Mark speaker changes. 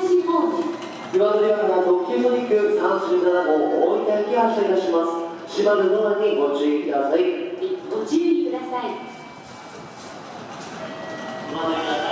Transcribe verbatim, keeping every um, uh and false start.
Speaker 1: 東方面。
Speaker 2: 岩取湾が特急ソニックさんじゅうなな号大分駅発車いたします。閉まるドアにご注意ください。
Speaker 1: ご注意ください。